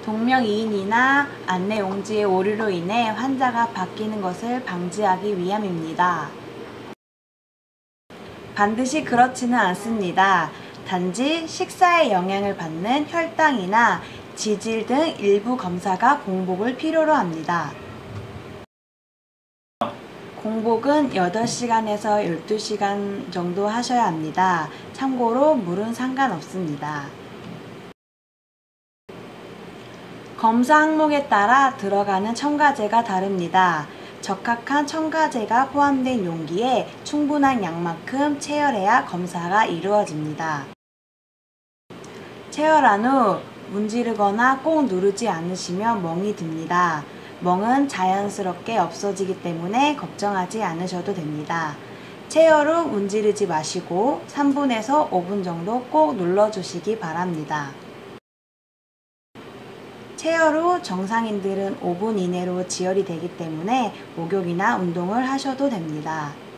동명이인이나 안내용지의 오류로 인해 환자가 바뀌는 것을 방지하기 위함입니다. 반드시 그렇지는 않습니다. 단지 식사에 영향을 받는 혈당이나 지질 등 일부 검사가 공복을 필요로 합니다. 공복은 8시간에서 12시간 정도 하셔야 합니다. 참고로 물은 상관없습니다. 검사 항목에 따라 들어가는 첨가제가 다릅니다. 적합한 첨가제가 포함된 용기에 충분한 양만큼 채열해야 검사가 이루어집니다. 채열한 후 문지르거나 꼭 누르지 않으시면 멍이 듭니다. 멍은 자연스럽게 없어지기 때문에 걱정하지 않으셔도 됩니다. 채열 후 문지르지 마시고 3분에서 5분 정도 꼭 눌러주시기 바랍니다. 채열 후 정상인들은 5분 이내로 지혈이 되기 때문에 목욕이나 운동을 하셔도 됩니다.